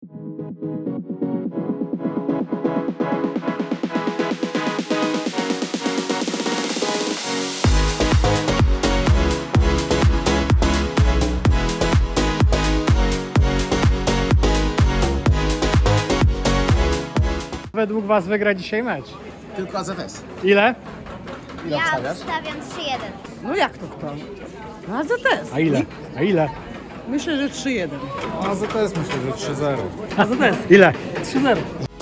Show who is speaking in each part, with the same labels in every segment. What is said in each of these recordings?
Speaker 1: Według was wygra dzisiaj mecz?
Speaker 2: Tylko AZS.
Speaker 1: Ile?
Speaker 2: Ile
Speaker 3: Ja
Speaker 2: obstawiasz?
Speaker 3: obstawiam 3-1.
Speaker 4: No jak to kto? No AZS.
Speaker 1: A ile? A ile?
Speaker 4: Myślę, że 3-1.
Speaker 2: AZS myślę, że 3-0.
Speaker 4: AZS.
Speaker 1: Ile?
Speaker 4: 3-0.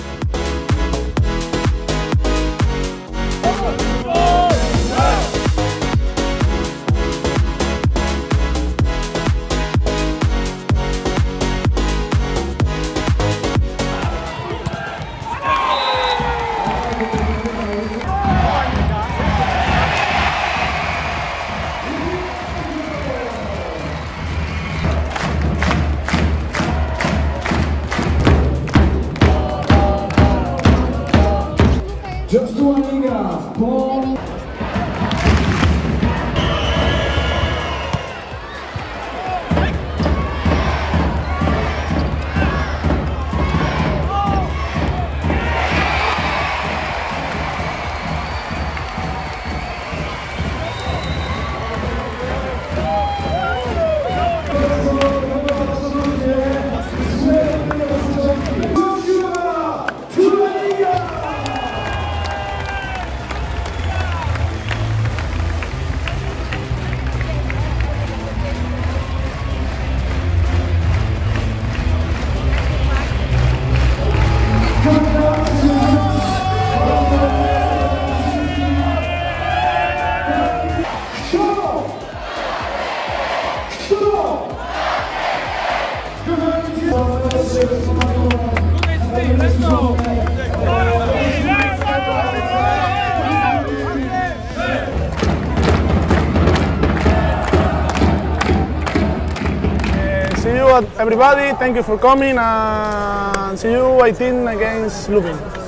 Speaker 5: Joshua Liga, Paul.
Speaker 6: See you everybody, thank you for coming and see you 18 against Lubin.